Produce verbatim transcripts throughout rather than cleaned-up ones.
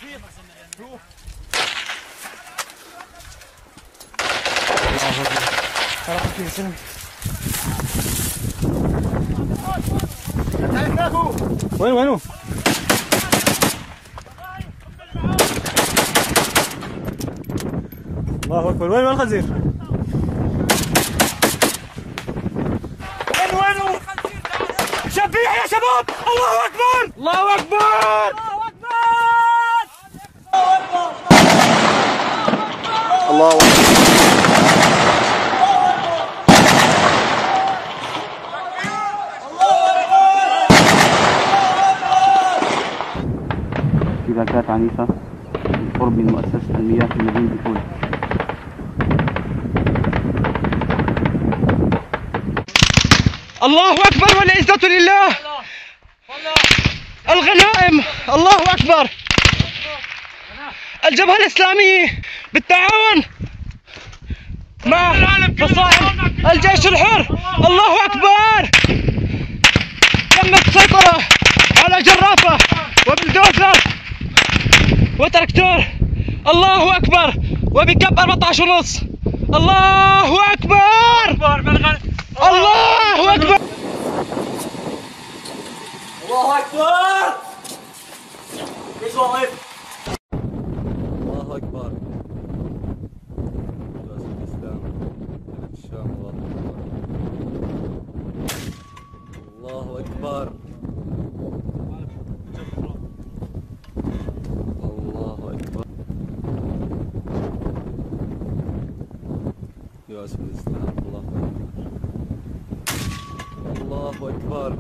وين وينو؟ الله اكبر. وين وين الخنزير؟ وين وينو؟ شبيح يا شباب! الله اكبر! الله اكبر! الله اكبر! الله اكبر! اشتباكات عنيفة بالقرب من مؤسسة المياه في مدينة الحول. الله أكبر والعزة لله. الغنائم. الله أكبر. الجبهة الإسلامية بالتعاون مع فصائل الجيش الحر. الله أكبر. تمت السيطرة على جرافة وبلدوزر وتركتور. الله أكبر. وبكب أربعة عشر ونص. الله أكبر. الله أكبر. الله أكبر. ايش واقف؟ الله أكبر. الإسلام من الشام. الله أكبر. الله أكبر. يوسف الإسلام. الله أكبر. الله أكبر.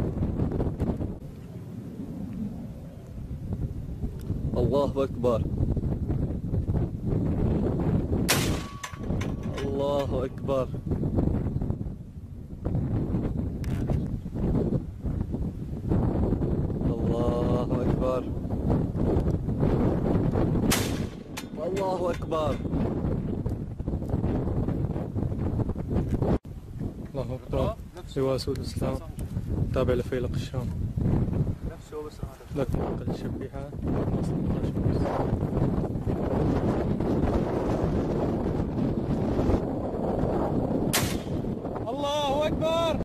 الله أكبر. الله أكبر. الله أكبر. الله أكبر. الله أكبر. لواء سود الإسلام تابع لفيلق الشام. لكن أقل الشبيحات. الله أكبر.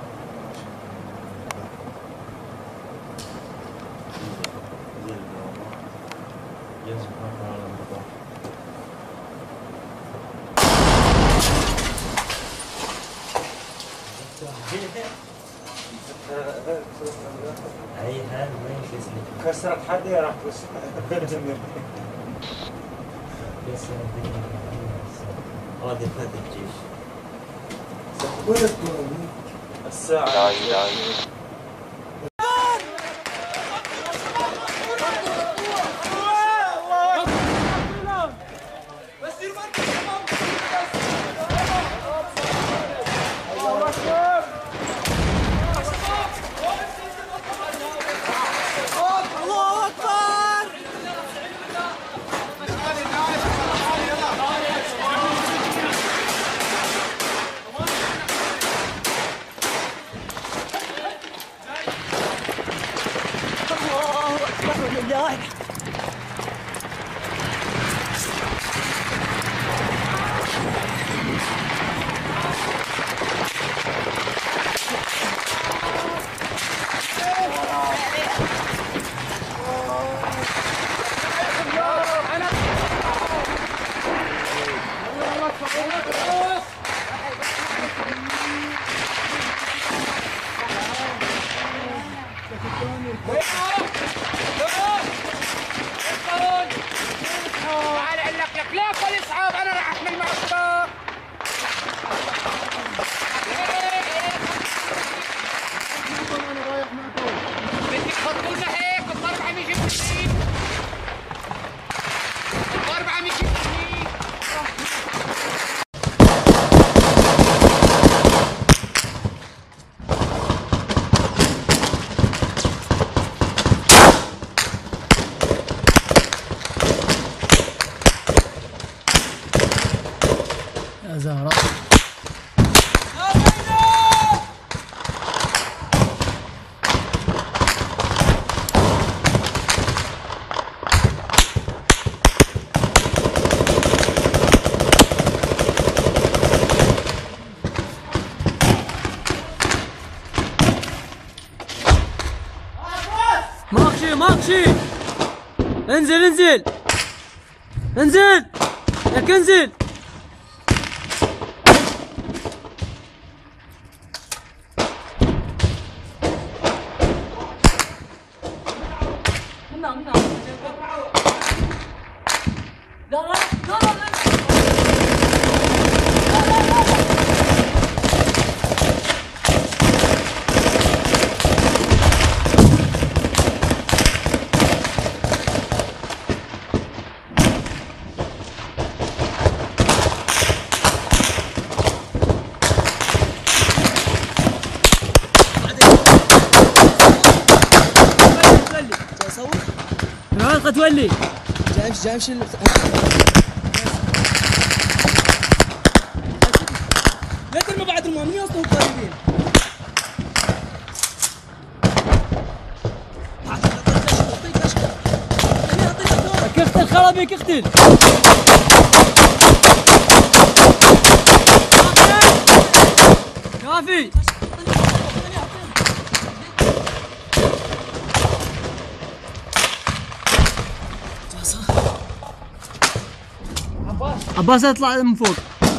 اي هذا ما ينكسر. كسرت حدا راح بس. هذه فات الجيش. الساعة. زهراء. انزل انزل انزل لك انزل. العلاقة تولي جايمش جايمش لا ترمى بعد المؤمنين اصلا قريبين. اقتل خرابيك اقتل. كافي. عباس اطلع من فوق.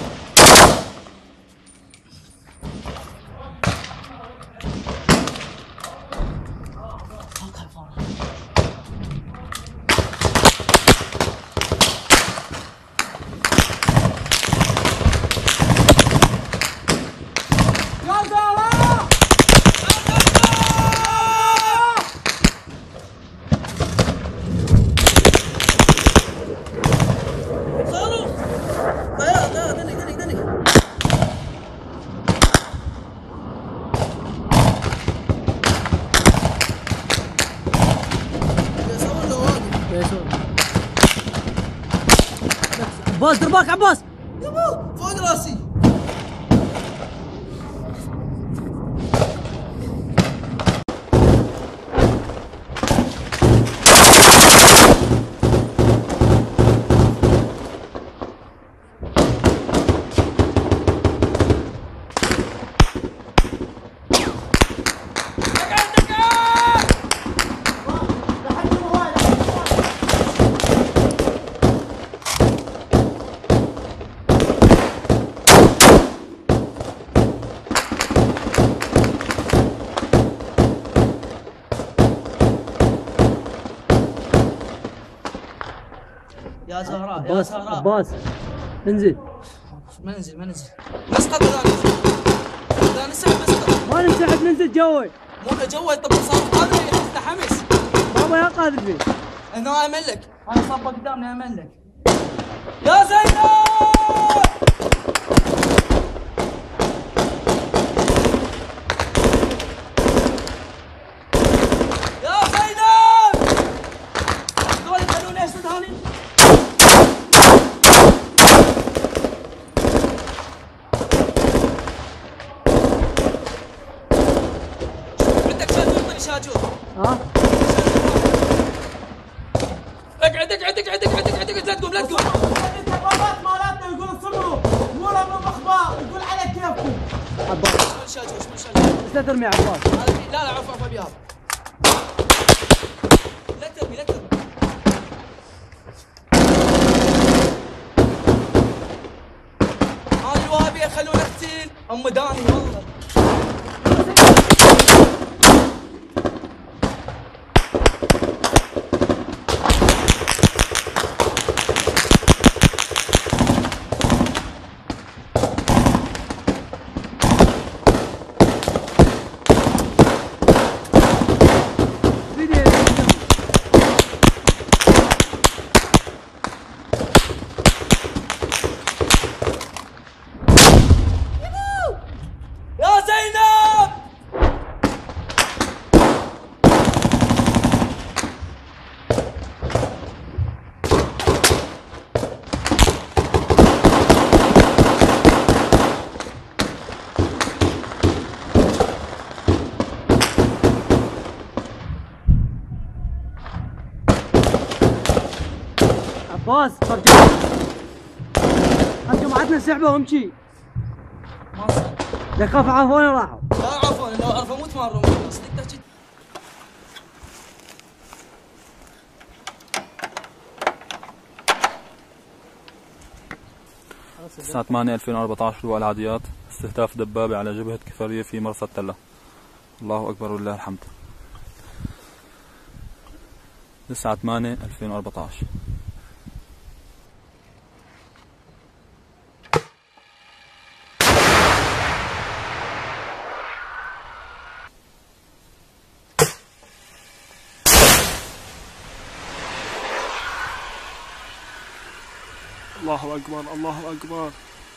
عباس درباك عباس. يبا فوق راسي. يا زهراء يا عباس زهراء. عباس انزل. ما ننزل ما ننزل. نسقط ولا ننزل؟ لا نسحب نسقط. ما ننسحب ننزل جوي. مو جوي طب صار قادر يحس حمس. بابا يا قادر فيه. انا املك. انا صاب قدامنا املك. يا زينب! يا زينب! دول يخلوني اسد هاني. عندك شاجور طري شاجور. ها؟ اقعد اقعد اقعد اقعد اقعد لا تقوم لا تقوم. البابات مالتنا يقول صبروا مو لهم اخبار يقول على كيفكم. عباس شمال شاجور شمال شاجور. لا ترمي عباس. لا لا عفوا عفوا بياض. لا ترمي لا ترمي. هذه الوهابيه خلونا نقتل ام داني والله. يا زينب! عباس فرجع. جماعتنا سحبه وامشي. ما صار. لا خاف عافوني راحوا. لا عفوا لو اعرف اموت ما اروح. صدق تحكي. تسعة ثمانية ألفين وأربعة عشر لواء العاديات، استهداف دبابة على جبهة كفرية في مرصد تلة. الله أكبر ولله الحمد. تسعة ثمانية ألفين وأربعة عشر. الله أكبر الله أكبر.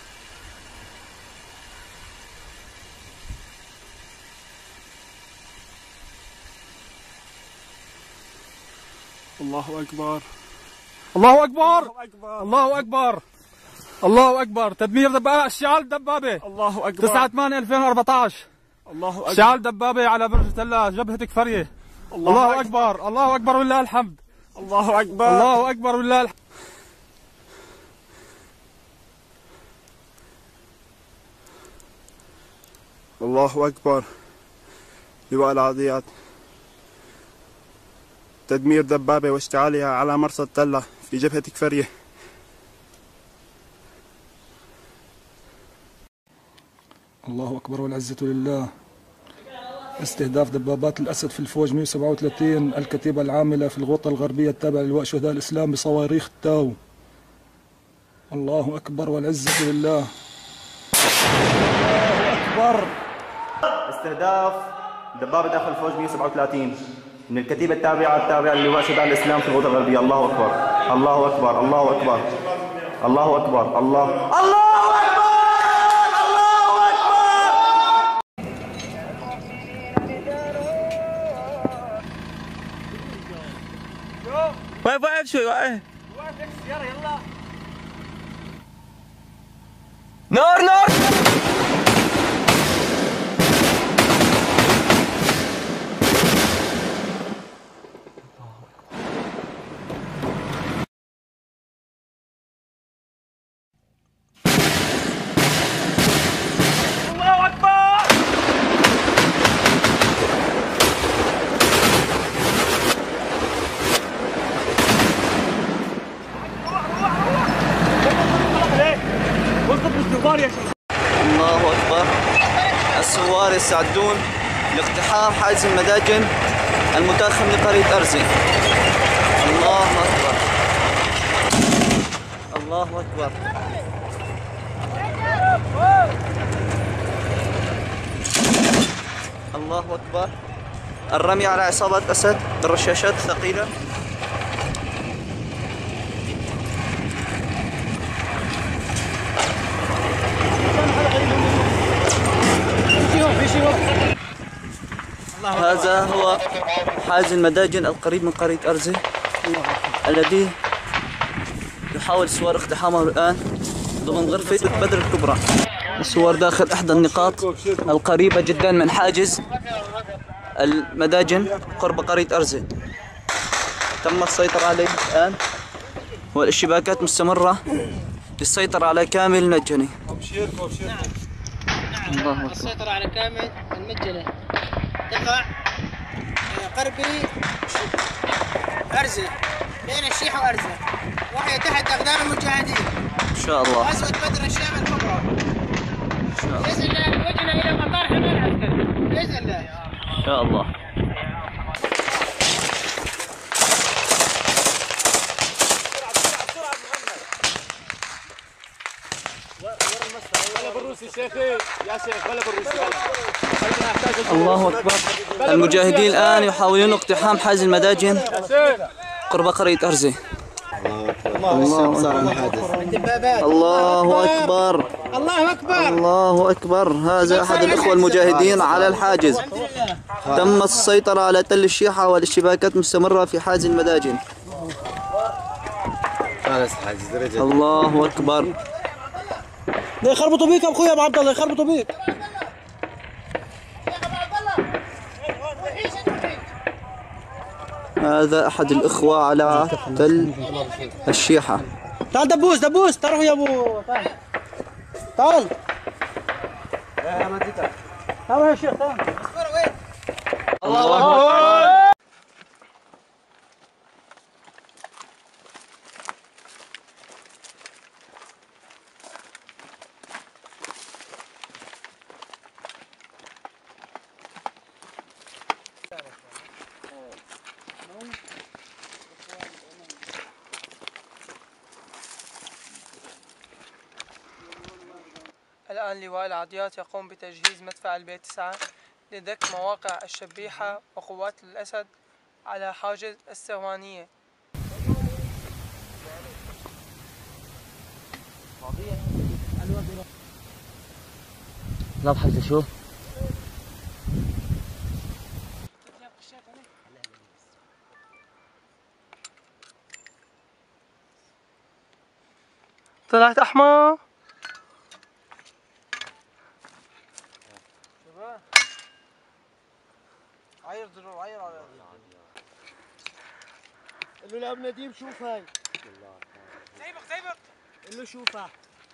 الله أكبر الله أكبر الله أكبر الله أكبر. تدمير دبابة، اشتعال دبابة. الله أكبر. تسعة ثمانية ألفين وأربعة عشر. الله أكبر. اشتعال دبابة على برج تلة جبهة كفرية. الله, الله أكبر الله أكبر ولله الحمد. الله أكبر الله أكبر ولله الحمد. الله أكبر. لواء العاديات، تدمير دبابة واشتعالها على مرصد تلة في جبهة كفرية. الله أكبر والعزة لله. استهداف دبابات الأسد في الفوج مئة وسبعة وثلاثين الكتيبة العاملة في الغوطة الغربية التابعة للواء شهداء الإسلام بصواريخ التاو. الله أكبر والعزة لله. الله أكبر. استهداف دبابة داخل الفوج مئة وسبعة وثلاثين من الكتيبة التابعة التابعة للواء شهداء الإسلام في الغوطة الغربية. الله أكبر الله أكبر الله أكبر الله أكبر الله الله أكبر الله أكبر. واقف واقف شوي واقف واقف السيارة. يلا نار نار. الله أكبر. الثوار يستعدون لاقتحام حاجز المداجن المتاخم لقرية أرزي. الله أكبر الله أكبر. الله أكبر. الرمي على عصابة أسد بالرشاشات الثقيلة. هذا هو حاجز المداجن القريب من قرية أرزي الذي يحاول الثوار اقتحامه الآن ضمن غرفة بدر الكبرى. الثوار داخل إحدى النقاط القريبة جدا من حاجز المداجن قرب قرية أرزي. تم السيطرة عليه الآن والاشتباكات مستمرة للسيطرة على كامل المجني. نعم السيطرة على كامل المجني تقع قربي أرزة بين الشيحة وأرزة، وهي تحت أقدام المجاهدين إن شاء الله. غزوة بدر الشام الكبرى بإذن الله. وجهنا إلى مطار حماة العسكري بإذن الله إن شاء الله. الله أكبر. المجاهدين الآن يحاولون اقتحام حاجز المداجن قرب قرية أرزي. الله أكبر الله أكبر الله أكبر. هذا أحد الإخوة المجاهدين على الحاجز. تم السيطرة على تل الشيحة والاشتباكات مستمرة في حاجز المداجن. الله أكبر. يخربطوا بيك يا اخويا ابو عبد الله، يخربطوا بيك. هذا احد الاخوه على تل الشيحه. تعال دبوس دبوس، تعالوا يا ابو تعال تعال تعال يا شيخ تعال. الله اكبر. الآن لواء العاديات يقوم بتجهيز مدفع البي تسعة لدك مواقع الشبيحة وقوات الأسد على حاجز السوانية. نضحك تشوف طلعت أحمر. عير ضلوع عير على قول له لابن نديم شوف هاي زيبق زيبق قول له شوفها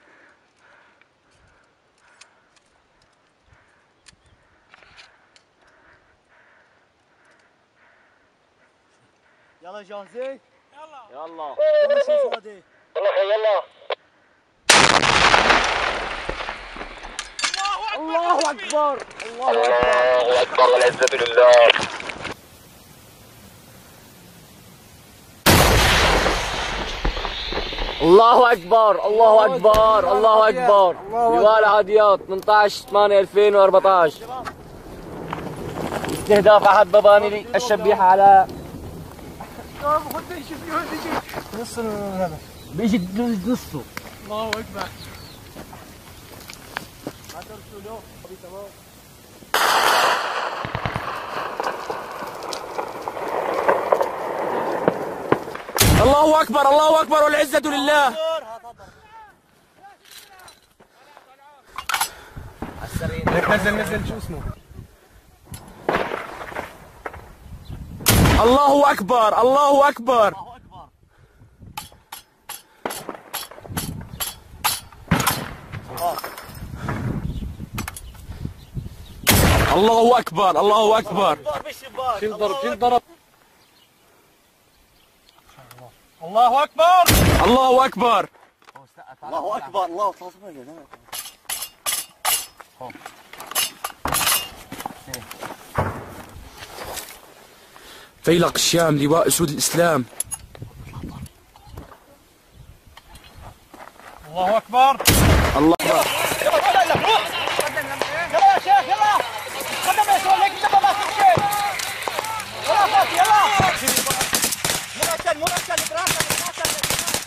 يلا جاهزين؟ يلا يلا يلا شوفوا هادي يلا يلا الله أكبر الله أكبر الله أكبر والعزة لله. الله أكبر الله أكبر الله أكبر. لواء العاديات ثمانية عشر ثمانية ألفين وأربعة عشر استهداف أحد مباني الشبيحة على نص هذا بيجي نصه. الله أكبر. الله أكبر الله أكبر والعزة لله. لك نزل نزل شو اسمه. الله أكبر الله أكبر. الله أكبر الله أكبر. شيل ضرب شيل ضرب. الله أكبر الله أكبر الله أكبر الله تصفيق. فيلق الشام لواء أسود الإسلام. الله أكبر الله أكبر. يلا يا شيخ يلا قدم يا شيخ هيك انت ما تمشي يلا فوت يلا مرتل مرتل براسك براسك.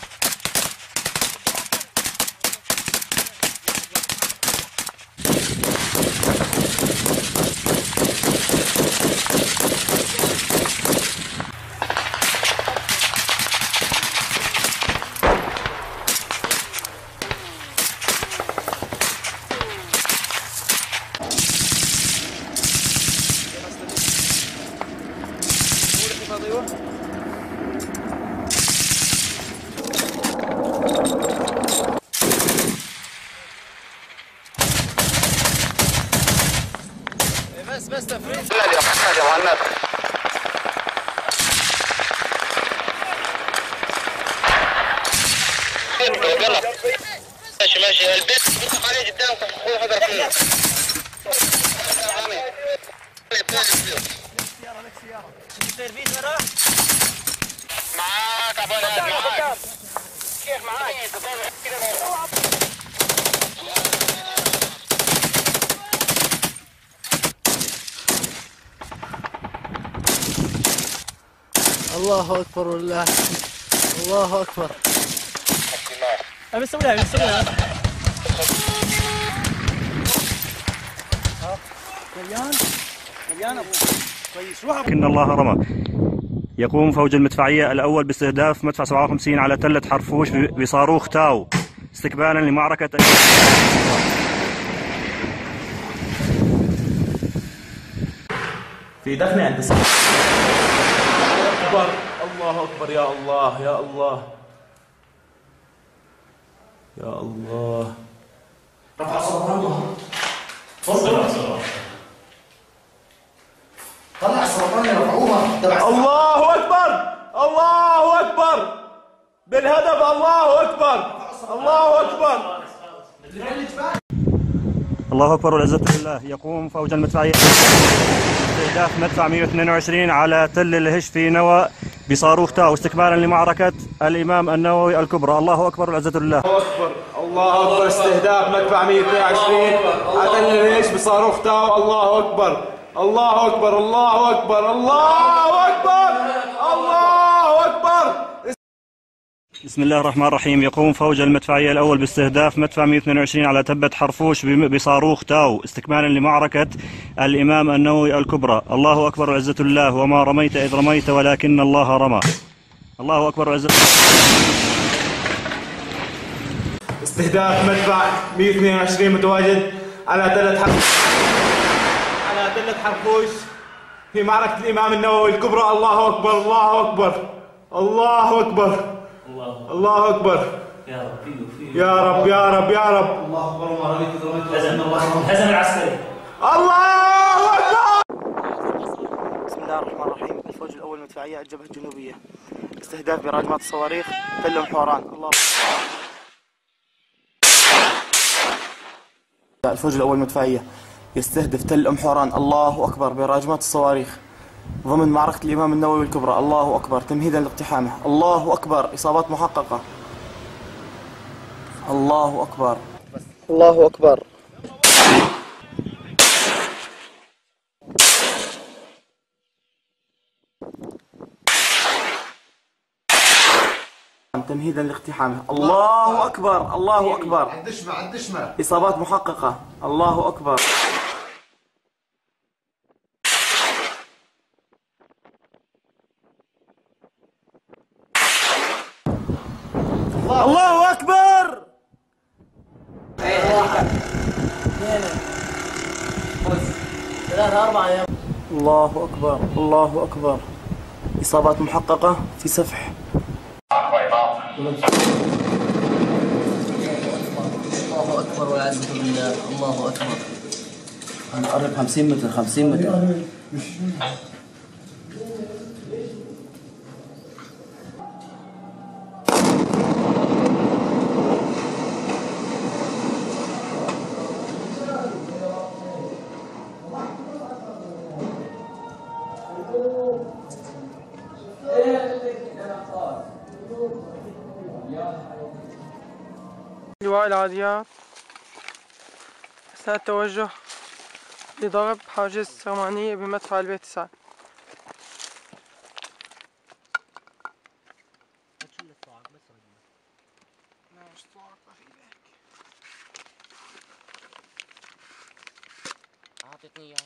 بس بس تفريز. يا محمد يا مهند يلا ماشي ماشي البيت بيطلق عليه قدامكم اخوي حضر فيه. سيارة لك سيارة سيرفيس وراه معاك ابو نادي معاك كيف معاك الله أكبر والله الله أكبر. أبي سويها أبي سويها. مليان مليان أبو كويس روح. إن الله رمى. يقوم فوج المدفعية الأول باستهداف مدفع سبعة وخمسين على تلة حرفوش بصاروخ تاو استقبالا لمعركة في دفنة عند السقف. أكبر الله أكبر يا الله يا الله يا الله. رفع صوت الله. تفضل صوت. طلع صوتنا رفعوها. الله أكبر الله أكبر بالهدف. الله أكبر الله أكبر. الله أكبر والعزة لله. يقوم فوج المدفعية باستهداف مدفع مئة واثنين وعشرين على تل الهش في نوى بصاروخ تاو استكمالا لمعركة الإمام النووي الكبرى. الله أكبر والعزة لله. الله أكبر الله أكبر. استهداف مدفع مئة واثنين وعشرين قتل الجيش بصاروخ تاو. الله أكبر الله أكبر الله أكبر الله أكبر الله أكبر. بسم الله الرحمن الرحيم. يقوم فوج المدفعية الأول باستهداف مدفع مئة واثنين وعشرين على تبة حرفوش بصاروخ تاو استكمالا لمعركة الإمام النووي الكبرى. الله أكبر والعزة لله. وما رميت إذ رميت ولكن الله رمى. الله أكبر والعزة لله. استهداف مدفع مئة واثنين وعشرين متواجد على تلة حرفوش على تلة حرفوش في معركة الإمام النووي الكبرى. الله أكبر الله أكبر الله أكبر الله أكبر. يا رب يا رب يا رب يا رب. الله أكبر. وما رميت إذ رميت هزم العسكري. الله أكبر. بسم الله الرحمن الرحيم. الفوج الأول المدفعية الجبهة الجنوبية استهداف براجمات الصواريخ تل أم حوران. الله الفوج الأول المدفعية يستهدف تل أم حوران. الله أكبر براجمات الصواريخ ضمن معركة الإمام النووي الكبرى. الله أكبر تمهيدا لاقتحامه. الله أكبر إصابات محققة. الله أكبر الله أكبر. تمهيدا لاقتحامه. الله أكبر الله أكبر. عالدشمة عالدشمة. إصابات محققة. الله أكبر. الله أكبر. ثلاثة أربعة. الله أكبر الله أكبر. إصابات محققة في سفح. الله أكبر والعزة بالله. الله أكبر. هنقرب خمسين متر خمسين متر. لواء العاديات أثناء التوجه لضرب حاجز سرمانية بمدفع البي تسعة. أعطتني إياها.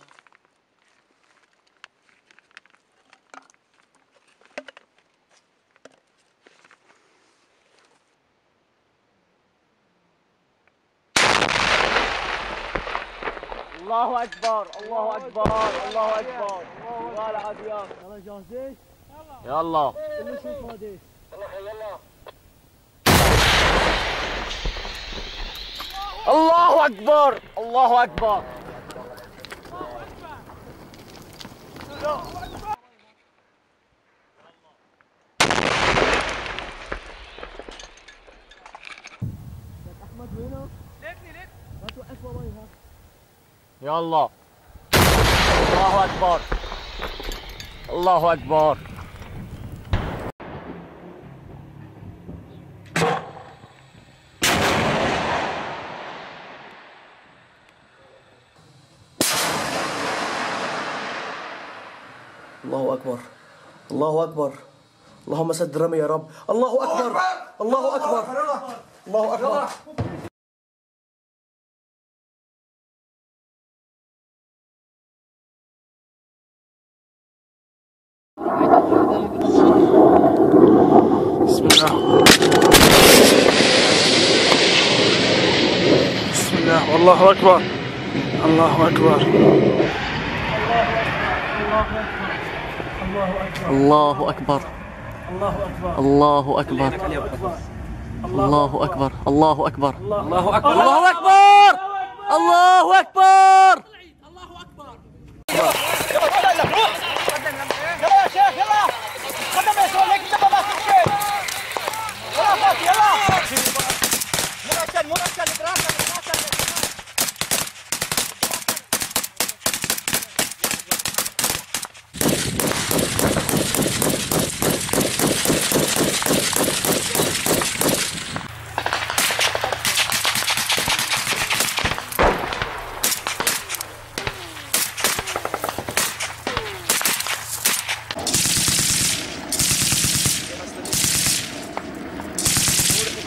الله أكبر الله أكبر الله أكبر. الله العاديات. يلا جاهزين؟ يلا. اللي شوف هذه. يلا الله أكبر الله أكبر. أحمد وينه؟ ليكني ليك. لا توقف ورايها. يلا. الله أكبر الله أكبر. الله أكبر الله أكبر. اللهم سد رمي يا رب. الله أكبر الله أكبر الله أكبر. بسم الله بسم الله والله أكبر الله أكبر الله أكبر الله أكبر الله أكبر الله أكبر الله أكبر الله أكبر الله أكبر. يلا يا شيخ يلا. قدم يا سؤال هيك دبابات تمشي. يلا فاتي يلا. مركل مركل براسك براسك.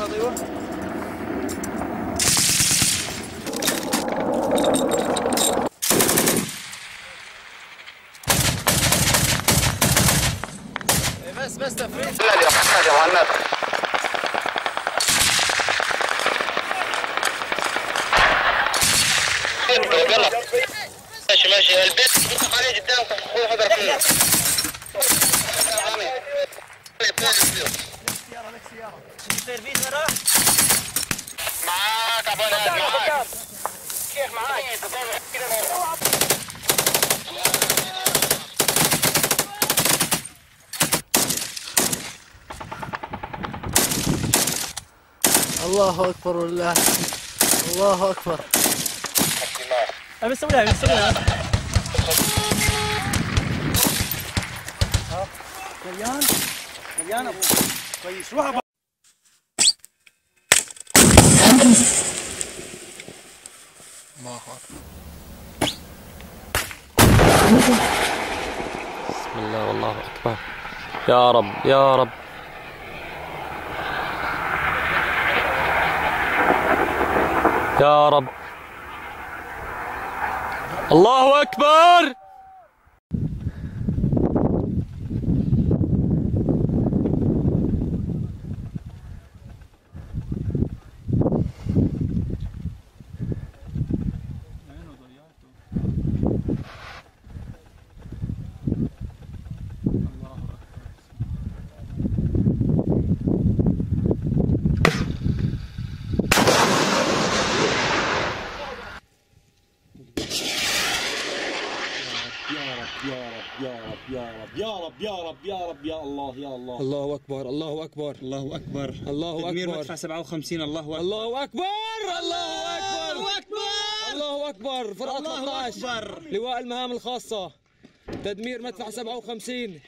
ايوه بس بس تفريط. لا يا محمد يا مهند. يلا ماشي ماشي البيت بيطلع عليه قدامك اخوي حضر فيه. سيارة لك سيارة. سيرفيس وراه؟ معاك ابو نادي معاك. كيف معاك؟ الله اكبر والله الله اكبر. ابي اسويها ابي اسويها. مليان مليان ابو كويس روح ابو. الله اكبر. بسم الله والله اكبر. يا رب يا رب. يا رب. الله أكبر. يا رب يا رب يا الله يا الله. الله اكبر الله اكبر الله اكبر. الله اكبر. تدمير مدفع سبعة وخمسين. الله اكبر. الله اكبر الله اكبر الله اكبر. فرقة ثلاثة عشر لواء المهام الخاصة تدمير مدفع سبعة وخمسين.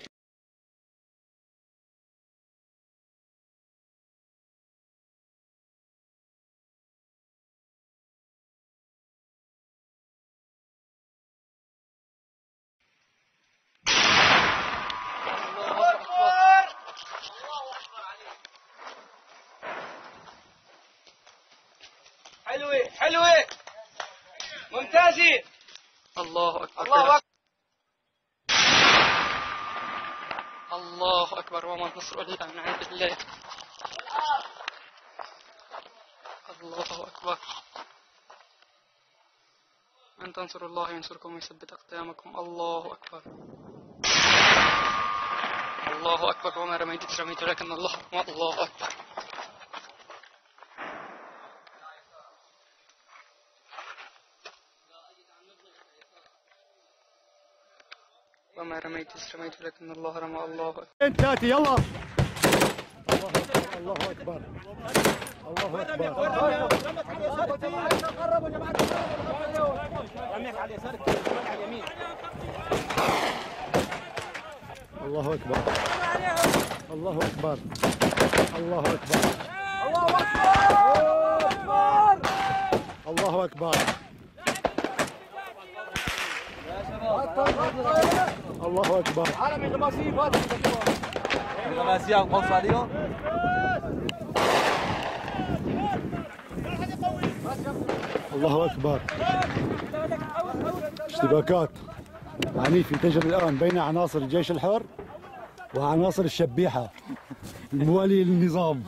حلوة حلوة ممتازة. الله أكبر. الله أكبر. الله أكبر وما النصر إلا من عند الله. الله أكبر. أن تنصروا الله ينصركم ويثبت أقدامكم. الله أكبر. الله أكبر وما رميت إذ رميت ولكن الله رمى. الله أكبر. وما رميت إذ رميت ولكن الله رمى. الله أكبر. ثلاثة يلا. الله أكبر الله أكبر. رميك على يسارك على اليمين. الله أكبر الله أكبر الله أكبر الله أكبر الله أكبر. عالمي غماسي فاتح غماسي قوس عليهم. الله أكبر. اشتباكات عنيفة تجري الآن بين عناصر الجيش الحر وعناصر الشبيحة الموالية للنظام.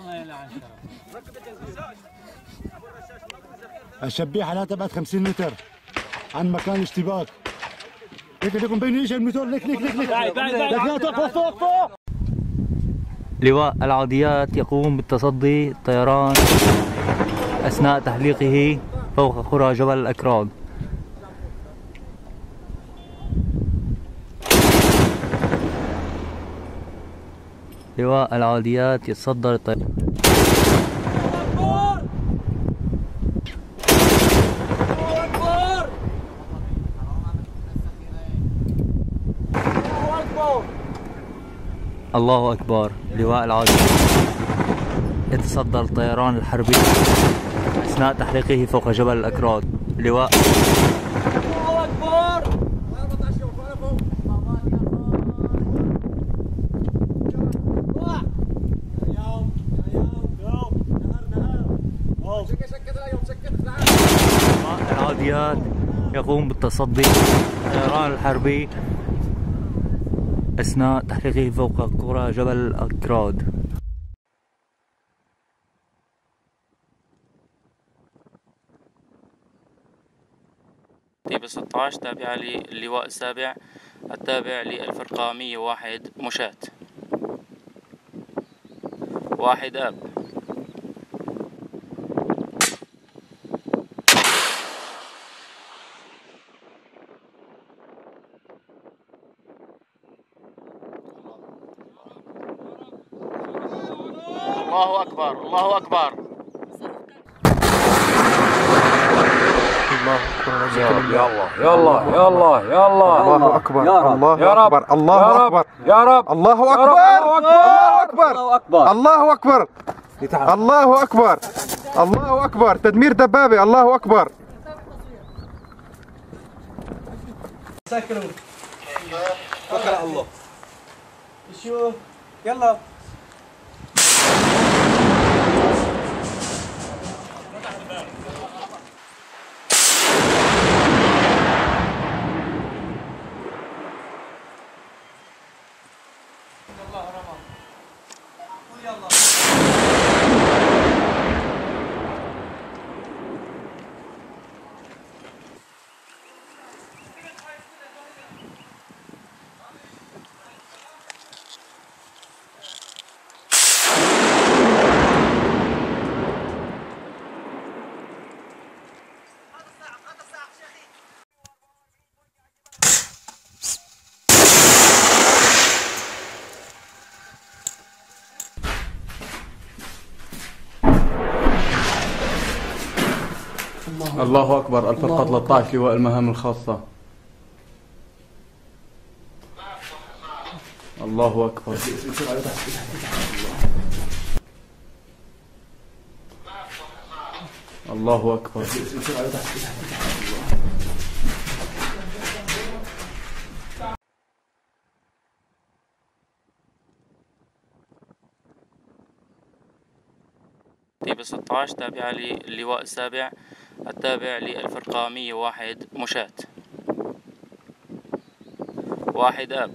الشبيحة لا تبعد خمسين متر عن مكان الاشتباك. لك لكم بين ايش الموتور. لك لك لك لك لا توقف فوق فوق. لواء العاديات يقوم بالتصدي الطيران أثناء تحليقه فوق قرى جبل الأكراد. لواء العاديات يتصدر الطيران. الله أكبر. لواء العاديات يتصدر الطيران الحربي أثناء تحليقه فوق جبل الأكراد. لواء الله أكبر. العاديات يقوم بالتصدي للطيران الحربي أثناء تحليقه فوق قرى جبل الأكراد. كتيبة ستة عشر تابعة للواء السابع التابع للفرقة مية وواحد مشاة. واحد آب. الله أكبر الله أكبر. يا رب يا الله يا الله يا الله يا الله. الله أكبر الله أكبر الله أكبر يا رب. الله أكبر الله أكبر الله أكبر الله أكبر الله أكبر. تدمير دبابة. الله أكبر. سكروا توكل على الله. شو يلا الله أكبر. الفرقة ثلاثة عشر لواء المهام الخاصة. الله أكبر. الله أكبر. كتيبة ستة عشر تابعة للواء السابع التابع للفرقة مية وواحد مشاة. واحد آب.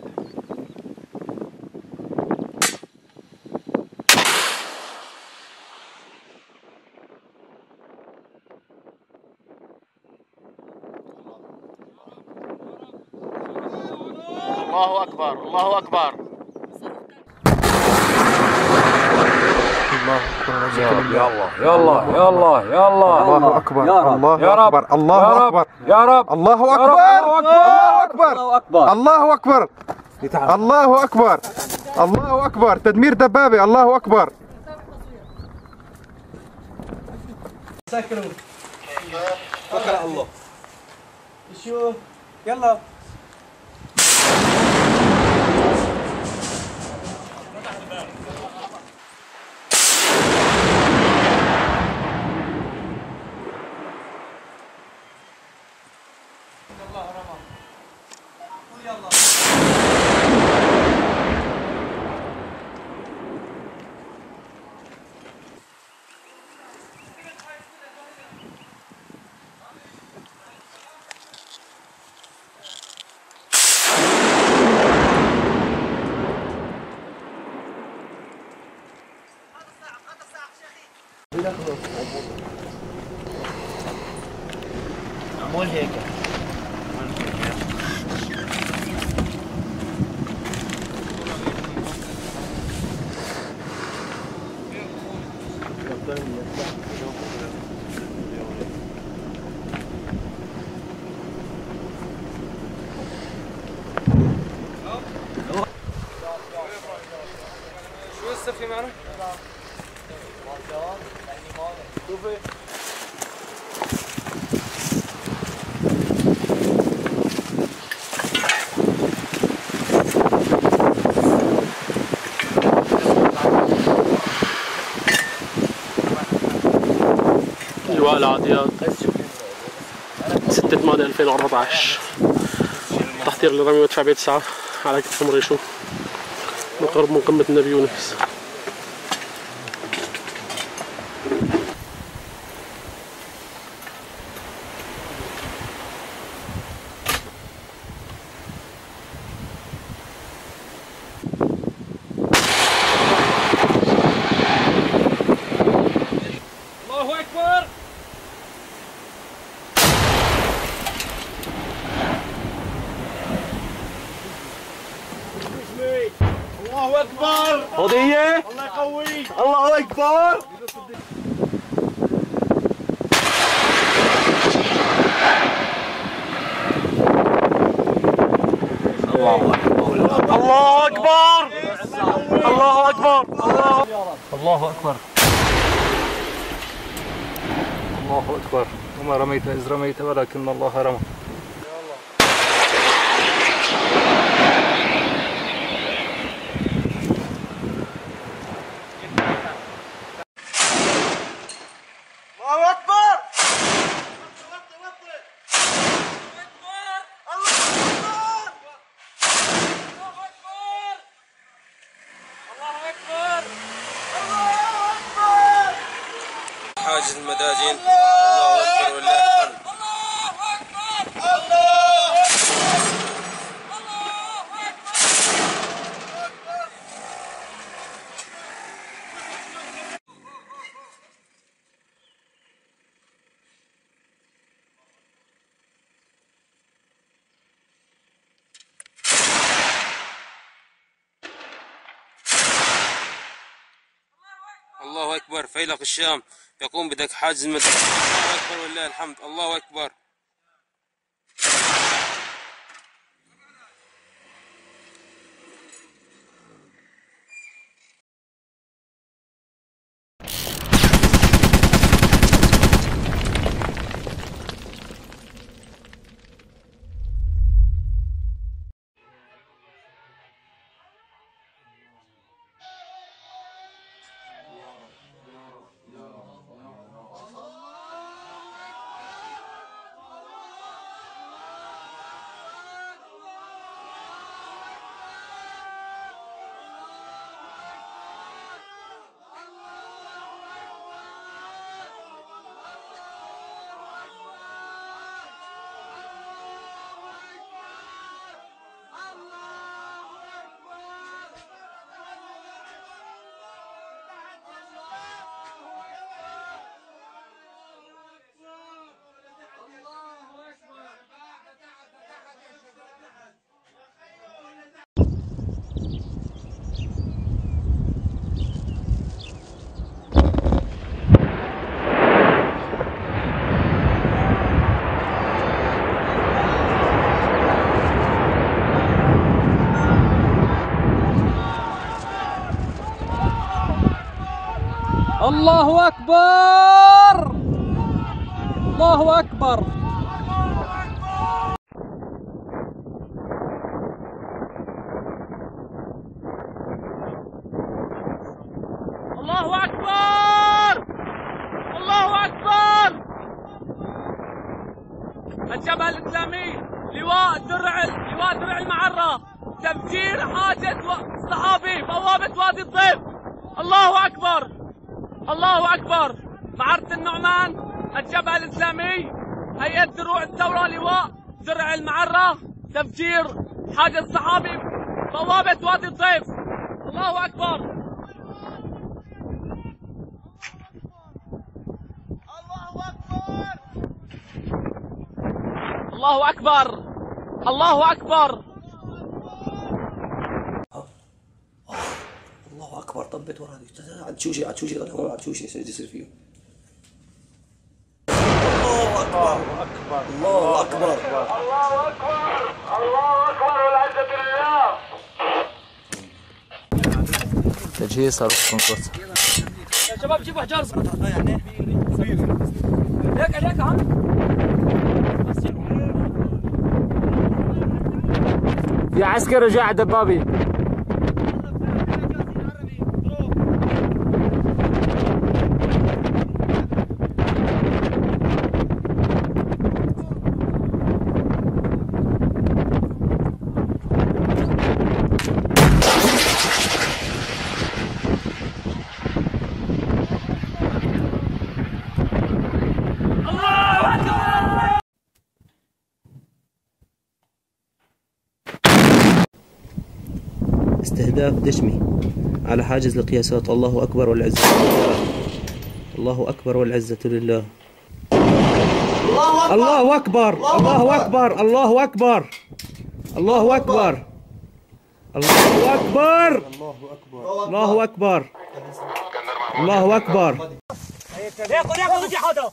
الله أكبر الله أكبر. يا رب يا الله يا الله يا الله يا الله. الله أكبر الله أكبر الله أكبر يا رب. الله أكبر الله أكبر الله أكبر الله أكبر الله أكبر. تدمير دبابة. الله أكبر. سكروا توكل على الله. شو يلا معمول هيك. شو السفي معنا؟ شوفي لواء العاديات ستة ثمانية ألفين وأربعة عشر. تحضير لرمي مدفع بيت سعة على كتف مريشو من قرب من قمة النبي يونس. الله أكبر. الله أكبر الله أكبر الله أكبر الله أكبر الله أكبر. وما رميت إذ رميت ولكن الله رمى. الله أكبر. حاجز المداجن. الله أكبر ولله الحمد. الله أكبر. فيلق الشام يقوم بدك حاجز المدينة. الله أكبر ولله الحمد. الله أكبر. الله أكبر الله أكبر. الله أكبر الله أكبر. الجبهة الإسلامي لواء درع لواء درع المعرة تفجير حاجز صحابي بوابة وادي الضيف. الله أكبر الله أكبر. معرة النعمان الجبهة الإسلامي هيئة دروع الثورة لواء درع المعرة تفجير حاجز صحابي بوابة وادي الضيف. الله أكبر الله أكبر الله أكبر الله اكبر. طبت ورا عتشوشي عتشوشي طلعوا عتشوشي يصير فيه. الله اكبر الله اكبر الله اكبر الله اكبر والعزة لله. تجهيز صاروخ كونكورس. يا شباب جيبوا حجار يعني هيك هيك ها. يا عسكري رجع دبابي. استهداف دشمي على حاجز القياسات. الله أكبر والعزة لله. الله أكبر والعزة لله. الله أكبر الله أكبر الله أكبر الله أكبر الله أكبر الله أكبر. الله أكبر. ياخذ ياخذ وجه هذا.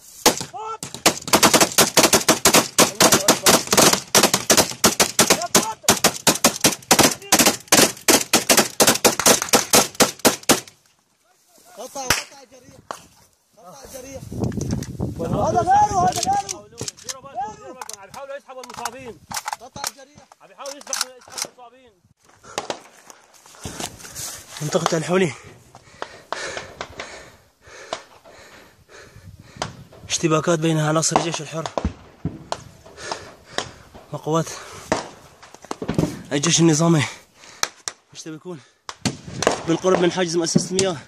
قطع قطع جريح قطع جريح. هذا غيره هذا غيره. ديروا بالكم ديروا بالكم عم يحاولوا يسحبوا المصابين. قطع جريح. عم يحاولوا يسحبوا المصابين. منطقة الحولي اشتباكات بين عناصر الجيش الحر وقوات الجيش النظامي يشتبكون بالقرب من حاجز مؤسسة المياه.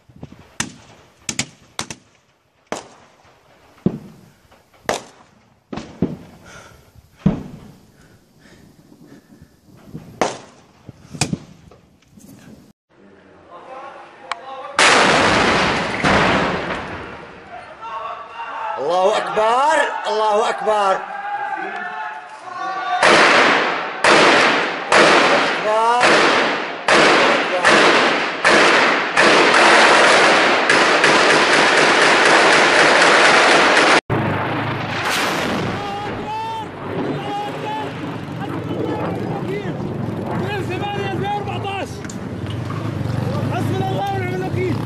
الله أكبر الله أكبر أكبر. حسبنا الله ونعم الوكيل.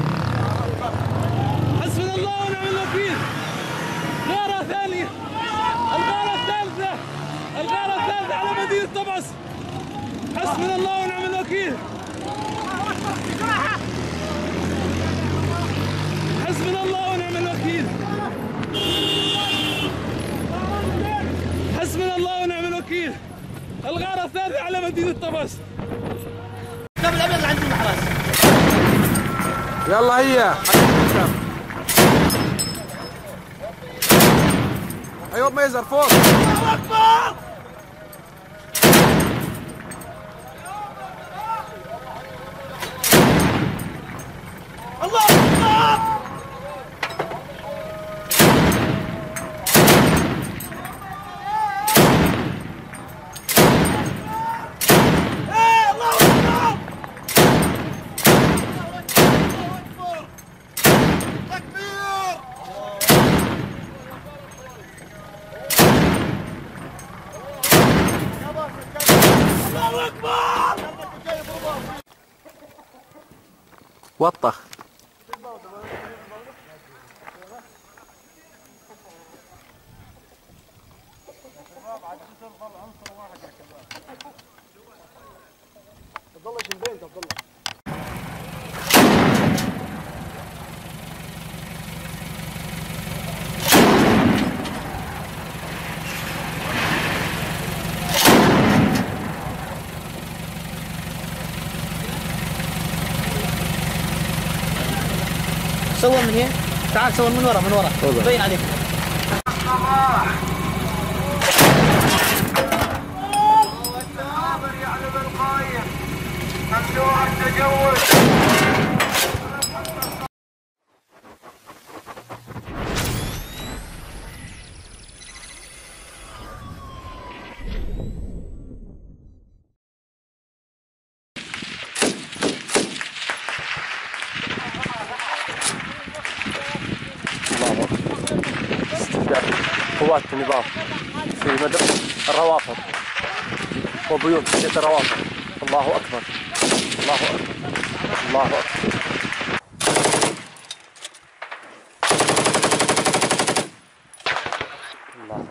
حسبنا الله ونعم الوكيل. غارة ثانية، الغارة الثالثة، الغارة الثالثة على مدينة طبس. حسبنا الله ونعم الوكيل. حسبنا الله ونعم الوكيل. حسبنا الله ونعم الوكيل. الغارة الثالثة على مدينة طبس. قبل أبيض عند المحرس. يلا هي. ايوه ميزر فوق. الله اكبر. الله اكبر. ايه الله اكبر. تكبير. الله اكبر. وطخ. تضلش البين تضل. صور من هنا. تعال صور من ورا من ورا. باين عليك. ممنوع التجول. قوات النظام في مدرسة الروافض وبيوت حجة الروافض. الله أكبر الله أكبر الله أكبر. الله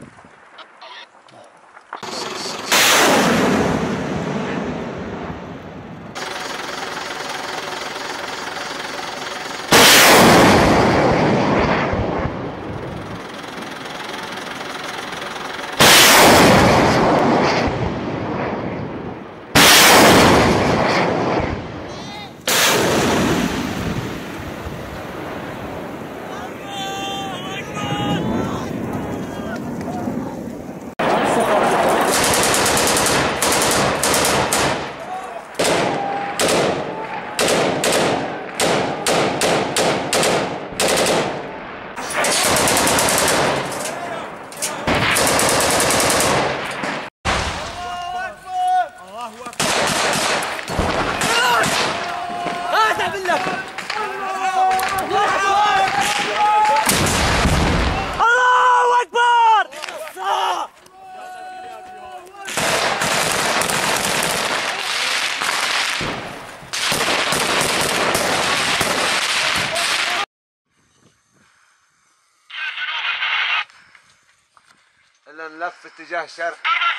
إلى نلف اتجاه الشرق.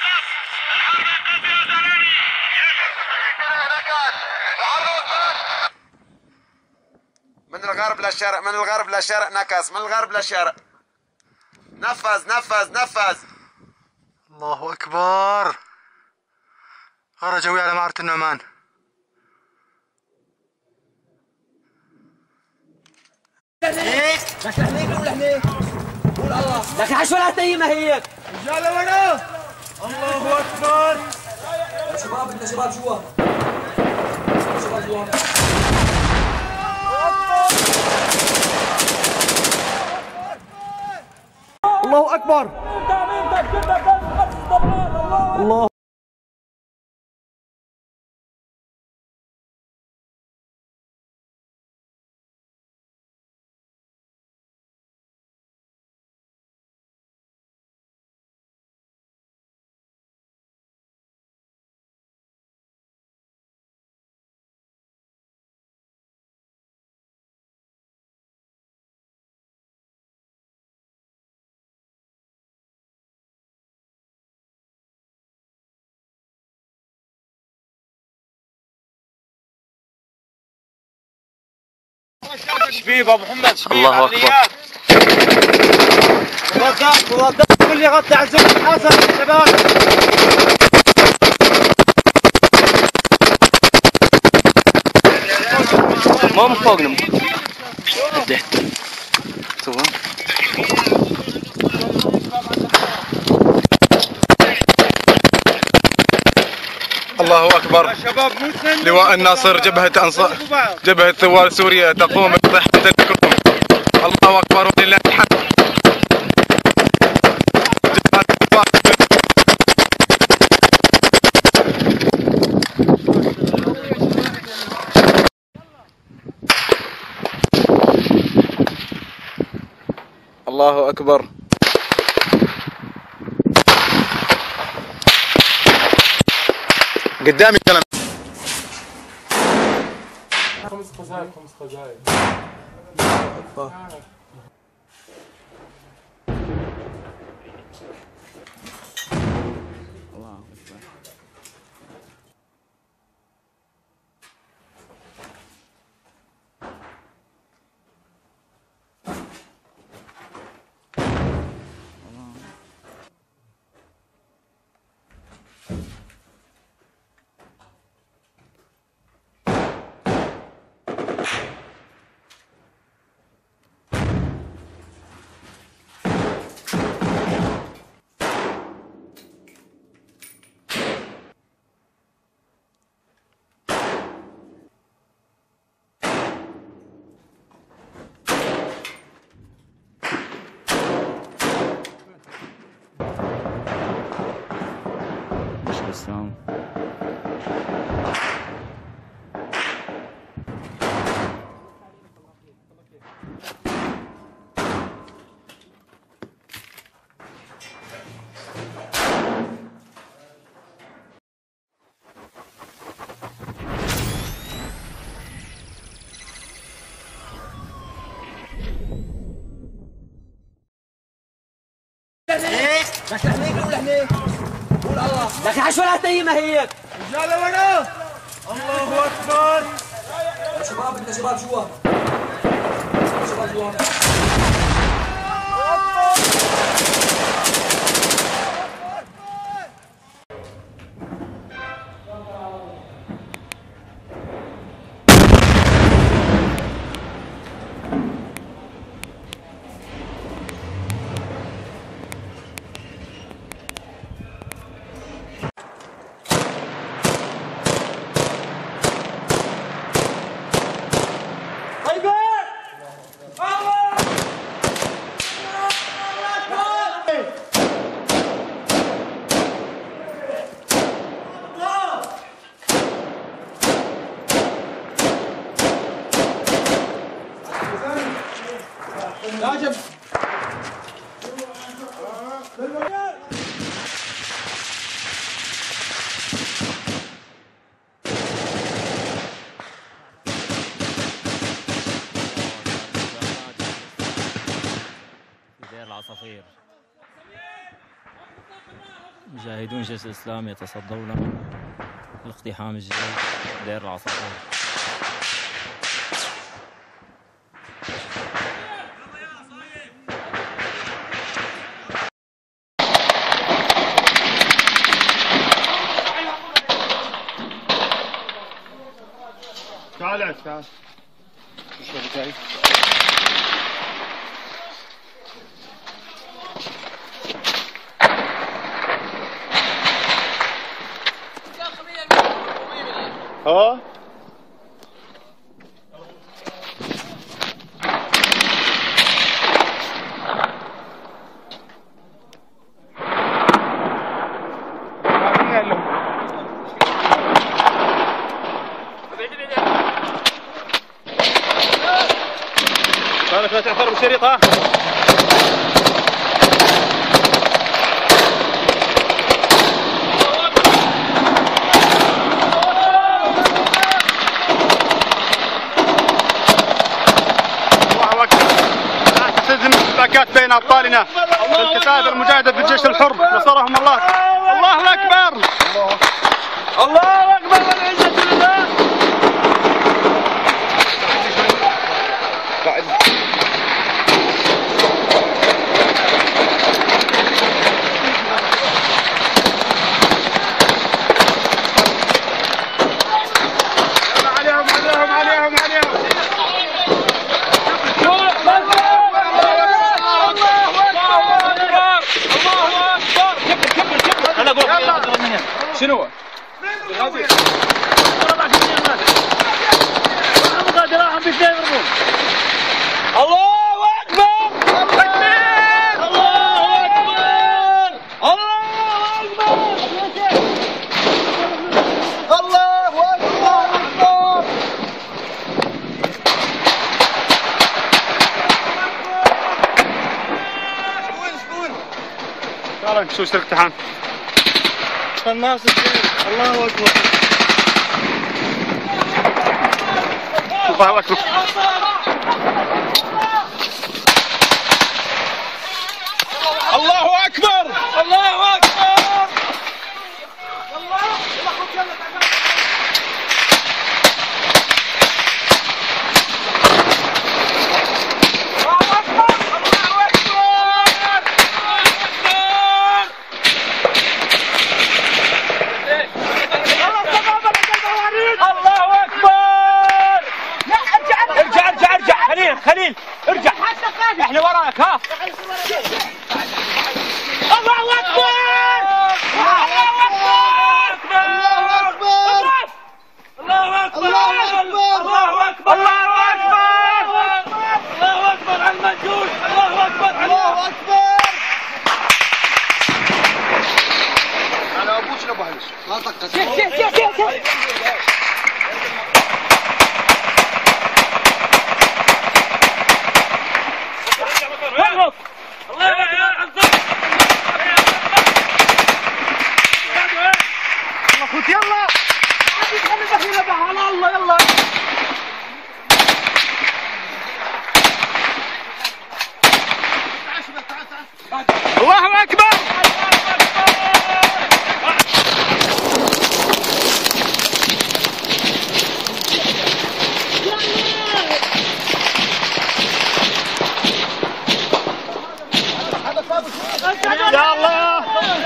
من الغرب للشرق، من الغرب للشرق نكس، من الغرب للشرق. نفذ نفذ نفذ. الله أكبر. غارة جوية على معرة النعمان. هيك بس لهنيك قول لهنيك قول الله لك عش ولا تيمة هيك رجال ورا. الله أكبر. يا شباب انت شباب جوا شباب جوا. الله أكبر. الله شبيب ابو محمد شبيب. الله اكبر. موظف موظف كل يغطي على الزمن الحاصل يا شباب. ما من فوقنا قديه سوا. الله أكبر. لواء الناصر جبهة أنصار جبهة ثوار سوريا تقوم بضحية الكروم. الله أكبر ولله الحمد. الله أكبر. قدامي كلام. خمس خزايق خمس خزايق. السلام. هيك بس لهنيك قول لهنيك قول الله لك عش ولا تيمة هيك رجال ورا. الله أكبر. يا شباب انت شباب جوا شباب جوا. العصافير. مجاهدون جيش الإسلام يتصدون لاقتحام الجيش دير العصافير. تعال تعال شو جاي؟ ها؟ كانت لا تعثر بالشريطة. بين أبطالنا الكتائب المجاهدة في الجيش الحر نصرهم الله. الله أكبر. الله أكبر والعزة لله. عليهم عليهم عليهم عليهم. شنو؟ غازي الله اكبر. تكبير. الله اكبر. الله اكبر. الله اكبر. تعال نشوف سلك امتحان. قناص السيف. الله اكبر. الله اكبر. الله اكبر. الله اكبر. خليل ارجع احنا وراك. ها الله اكبر. الله اكبر. الله اكبر. الله اكبر. الله اكبر. الله اكبر. الله اكبر. الله اكبر على المجهول. الله اكبر. الله اكبر. على ابوك ابو هلس لا طقت. شيخ شيخ شيخ يلا الله يلا. الله اكبر. يا الله.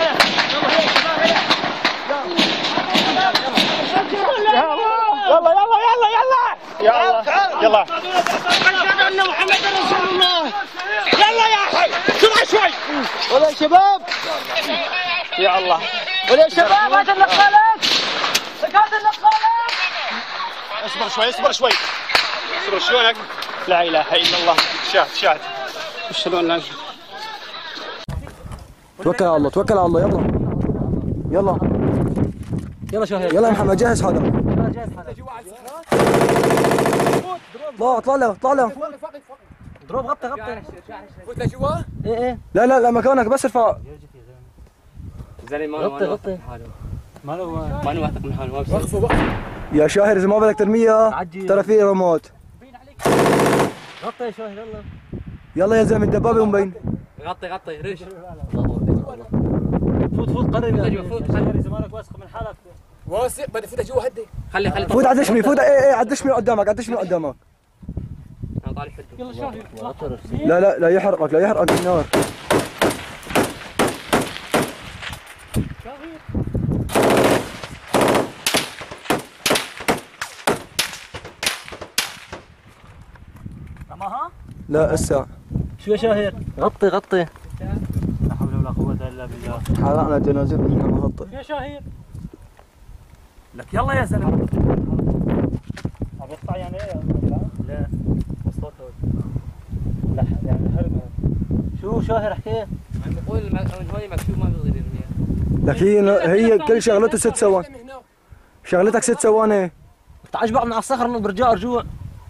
يلا يلا يلا يلا يا الله يلا. أشهد أن محمدا رسول الله. يلا يا حي سرعة شوي. ولا يا شباب. يا الله. ولا يا شباب هات النقالات. هات النقالات. اصبر شوي اصبر شوي. اصبر شلونك؟ لا إله إلا الله. شاهد شاهد. أشهد أن لا. توكل على الله توكل على الله. يلا يلا يلا شاهد. يلا يا محمد جهز حدا. اطلع اطلع له اطلع له. ضرب غطي غطي. فوت لجوا؟ ايه ايه. لا لا لا مكانك بس ارفع. غطي غطي. ماله ماله واثق من حاله. وقفوا وقفوا يا شاهر. اذا ما بدك ترميها ترى في ريموت. غطي يا شاهر يلا. يلا يا زلمه الدبابه مبين. غطي غطي ريش. فوت فوت قرب يا ايوه فوت خلي زمانك واثق من حالك. واثق بدي فوت جوا هدي. خلي خلي فوت على الدشمي فوت ايه ايه على الدشمي قدامك على الدشمي قدامك. انا طالع حده. يلا شاهي. لا لا لا يحرقك لا يحرقك النار. سماها؟ لا اسا. شو يا شاهر؟ غطي غطي. لا حول ولا قوة الا بالله. حرقنا جنازتنا كما غطي. يا شاهر. لك يلا يا زلمة. عم يقطع يعني ايه؟ لا وصلته. لا يعني هرمة. شو شاهر حكيت؟ عم بقول من هون مكتوب ما بيقدر يرميها. لك هي هي كل شغلته ست ثواني. شغلتك ست ثواني. تعال بقى من على الصخر برجع رجوع.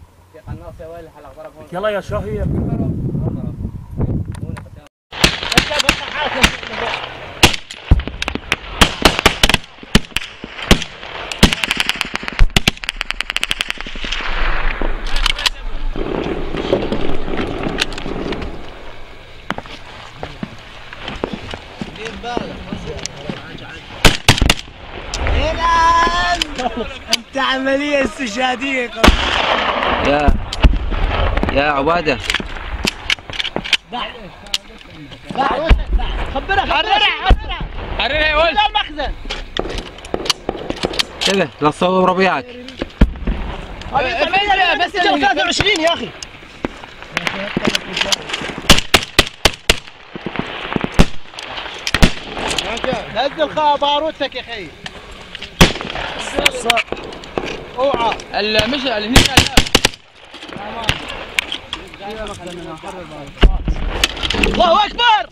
يلا يا شاهر. انت عملية استشهادية. يا يا عبادة خبرها خبرها حررها يا ولد. المخزن. انتبه لا تصور ربيعك. بس ثلاثة وعشرين يا اخي. نزل باروتك يا اخي. اوعى مش اللي هنا الله اكبر.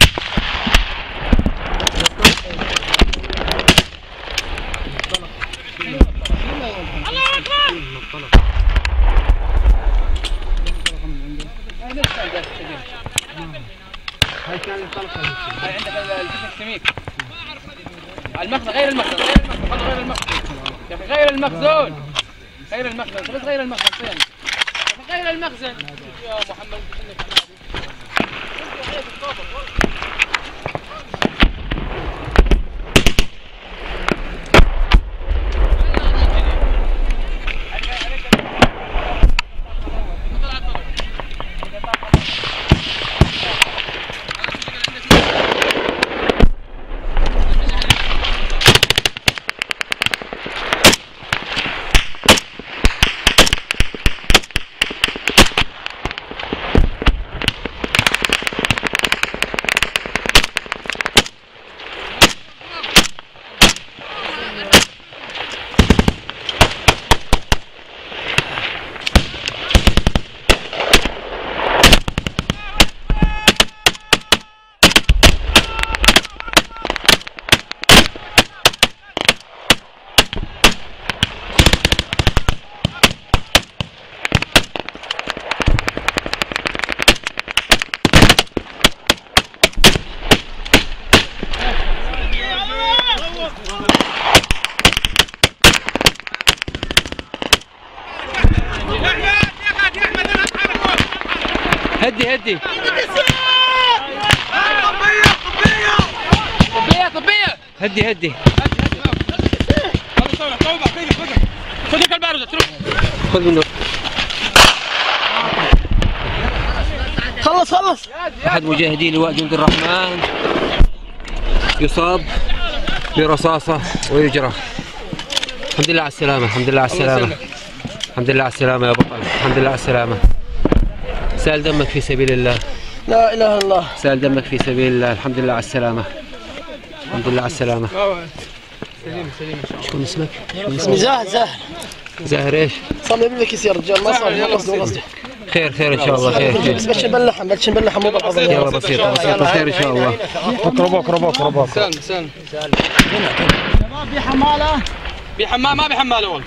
الله اكبر. هاي كان الطلقه. هاي عندك الفكك سميك. المخزن غير المخزن غير المخزن غير المخزن يا اخي غير المخزون غير المخزن بس غير المخزن فين؟ يا اخي غير المخزن يا محمد هدي هدي طبية طبية هدي هدي خذ البارودة خذ منه خلص خلص. أحد مجاهدي لواء جند الرحمن يصاب برصاصة ويجرح. الحمد لله على السلامة الحمد لله على السلامة الحمد لله على السلامة يا بطل الحمد لله على السلامة. سال دمك في سبيل الله. لا اله الا الله. سال دمك في سبيل الله. الحمد لله على السلامة الحمد لله على السلامة. سليم سليم ان شاء الله. شو اسمك؟ اسمي زاهر زاهر. زاهر ايش؟ صلي بالكيس يا رجال ما صار ما قصدي قصدي. خير خير ان شاء الله خير خير. بس بلش نبلحهم بلش نبلحهم مو بالعضله. يلا بسيطة بسيطة خير ان شاء الله. اقربوك اقربوك اقربوك. سالم سالم. شباب بحمالة بحمام ما بحمالة هون.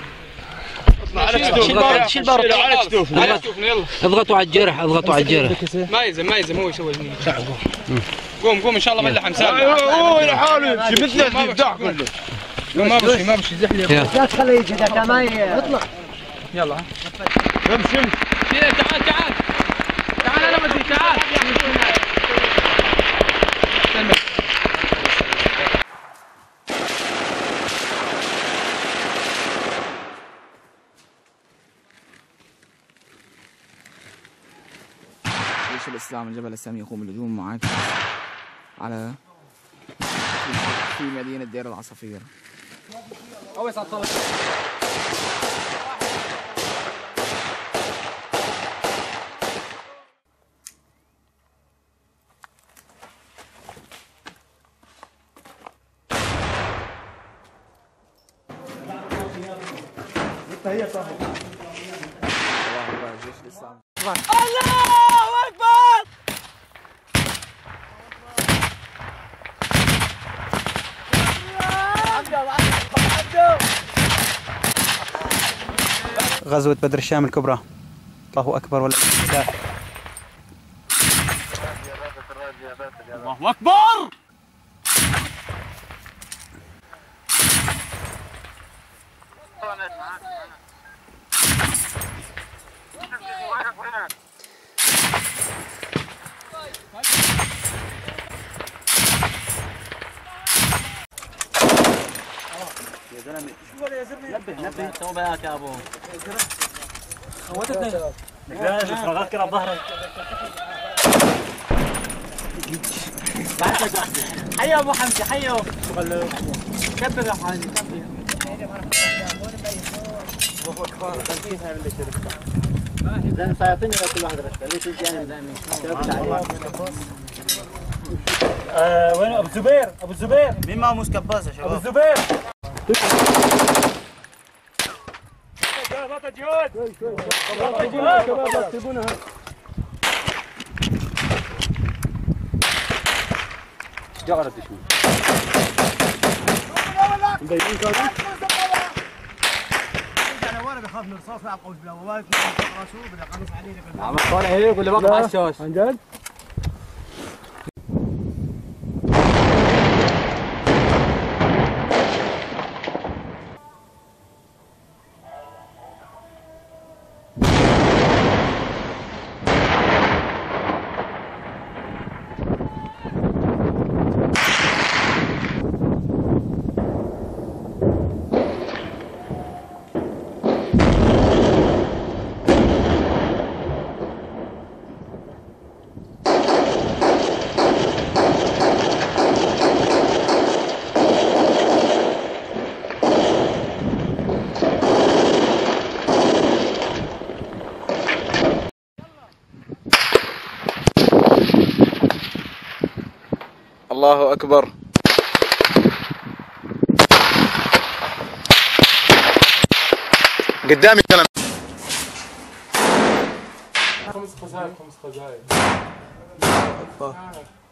شيل بارد على كتوفنا على كتوفنا يلا. اضغطوا على الجرح اضغطوا على الجرح. ما يلزم ما يلزم هو يسوي قوم قوم ان شاء الله بلح مساعد. هو لحاله جبت له الدفاع كله. ما بمشي ما بمشي زحلي. لا تخليه يجي ذاك ما يطلع. يلا امشي امشي. تعال تعال تعال انا بدي تعال. جيش الإسلام الجبل السامي يقوم بالهجوم معاكس على في مدينة دير العصافير. هي صح. الله أكبر جيش الإسلام. الله أكبر. غزوة بدر الشام الكبرى. الله أكبر ولا إله. الله أكبر. يا زلمه شو ولا يا زلمه نبه نبه تو بياك يا ابو خوتتني لا الفراغات كده بظهرك بعد لك واحده حيا ابو حمزه حيا كبر يا حاجي كبر الله اكبر تنفيذ هاي اللي شربتها زين سايطيني لكل واحد رشته ليش انت يعني آه وين ابو الزبير ابو الزبير مين معه موس كباس يا شباب ابو الزبير بطل جهود بطل جهود شباب سيبونا جعلت شو مبينين كانوا انا وانا بخاف من الرصاص ما يعقوش بلا واقف راسه بلا قميص عليه عم طالع هيك ولا باقي على الشاشه عن جد الله أكبر. قدامي كلام خمس خزاين خمس خزاين.